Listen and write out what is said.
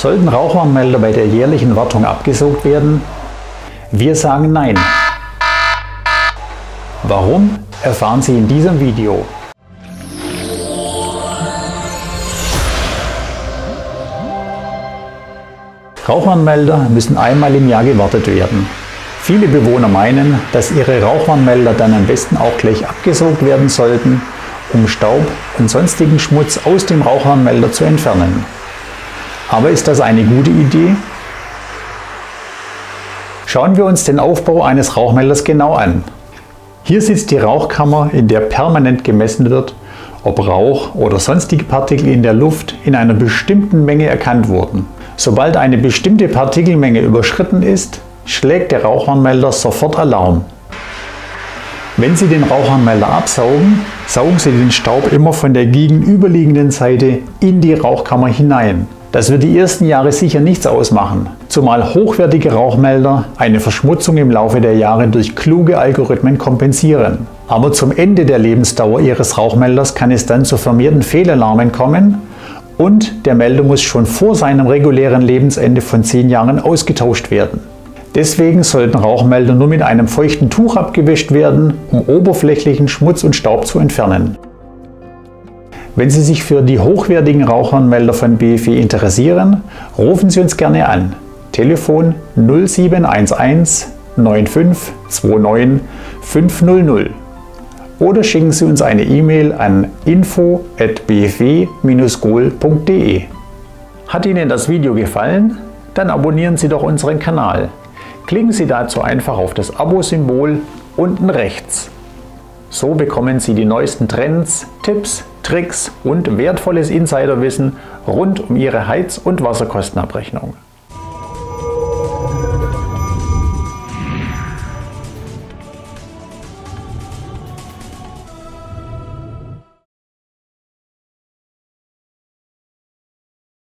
Sollten Rauchwarnmelder bei der jährlichen Wartung abgesaugt werden? Wir sagen nein. Warum, erfahren Sie in diesem Video. Rauchwarnmelder müssen einmal im Jahr gewartet werden. Viele Bewohner meinen, dass ihre Rauchwarnmelder dann am besten auch gleich abgesaugt werden sollten, um Staub und sonstigen Schmutz aus dem Rauchwarnmelder zu entfernen. Aber ist das eine gute Idee? Schauen wir uns den Aufbau eines Rauchmelders genau an. Hier sitzt die Rauchkammer, in der permanent gemessen wird, ob Rauch oder sonstige Partikel in der Luft in einer bestimmten Menge erkannt wurden. Sobald eine bestimmte Partikelmenge überschritten ist, schlägt der Rauchwarnmelder sofort Alarm. Wenn Sie den Rauchwarnmelder absaugen, saugen Sie den Staub immer von der gegenüberliegenden Seite in die Rauchkammer hinein. Das wird die ersten Jahre sicher nichts ausmachen, zumal hochwertige Rauchmelder eine Verschmutzung im Laufe der Jahre durch kluge Algorithmen kompensieren. Aber zum Ende der Lebensdauer Ihres Rauchmelders kann es dann zu vermehrten Fehlalarmen kommen und der Melder muss schon vor seinem regulären Lebensende von 10 Jahren ausgetauscht werden. Deswegen sollten Rauchmelder nur mit einem feuchten Tuch abgewischt werden, um oberflächlichen Schmutz und Staub zu entfernen. Wenn Sie sich für die hochwertigen Rauchwarnmelder von BFE interessieren, rufen Sie uns gerne an. Telefon 0711 9529 500 oder schicken Sie uns eine E-Mail an info@bfe-gol.de. Hat Ihnen das Video gefallen? Dann abonnieren Sie doch unseren Kanal. Klicken Sie dazu einfach auf das Abo-Symbol unten rechts. So bekommen Sie die neuesten Trends, Tipps, Tricks und wertvolles Insiderwissen rund um Ihre Heiz- und Wasserkostenabrechnung.